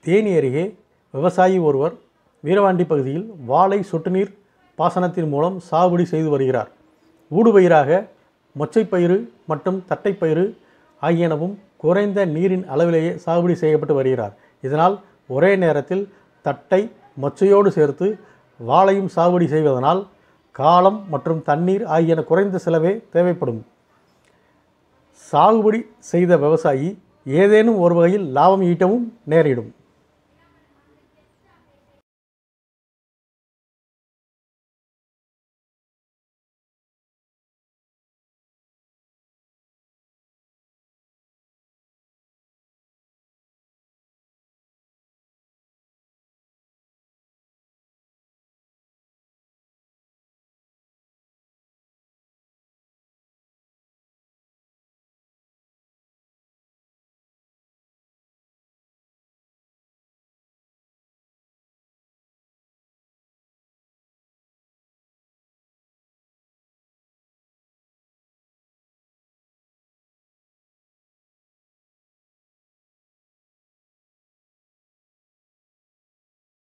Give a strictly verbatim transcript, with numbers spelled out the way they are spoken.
தேனி அருகே விவசாயி ஒருவர் வீரவாண்டி பகுதியில் வாழை சொட்டு நீர் பாசனத்தின் மூலம் சாகுபடி செய்து வருகிறார். ஊடுபயிராக மொச்சைப்பயிறு மற்றும் தட்டைப்பயிறு ஆகியனவும் குறைந்த நீரின் அளவிலேயே சாகுபடி செய்யப்பட்டு வருகிறார். இதனால் ஒரே நேரத்தில் தட்டை மொச்சையோடு சேர்த்து வாழையும் சாகுபடி செய்வதனால் காலம் மற்றும் தண்ணீர் ஆகியன குறைந்த செலவே தேவைப்படும். சாகுபடி செய்த விவசாயி ஏதேனும் ஒரு வகையில் லாபம் ஈட்டவும் நேரிடும்.